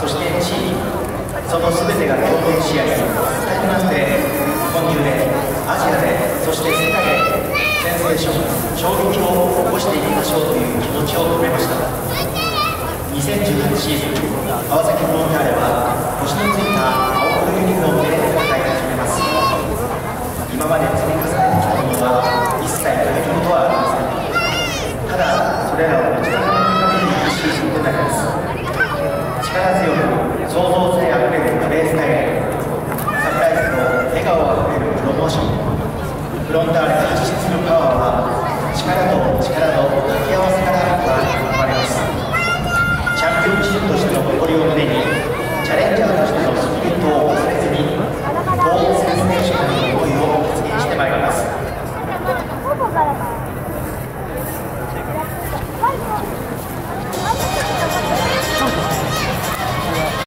そしてチーム、その全てが共鳴し合い、一体となって今週でアジアで、そして世界でセンセーション、衝撃を起こしていきましょうという気持ちを込めました。2018シーズン、川崎フロンターレは星のついた青黒ユニフォームで戦い始めます。今まで積み重ねてきたものは一切変えることはありません。ただそれらを一段と高めていくシーズンとなります。力強く創造性あふれるプレースタイル、サプライズと笑顔あふれるプロモーション、フロンターレが発信するパワーは力と力の掛け合わせから生まれます。チャンピオンチームとしての誇りを胸に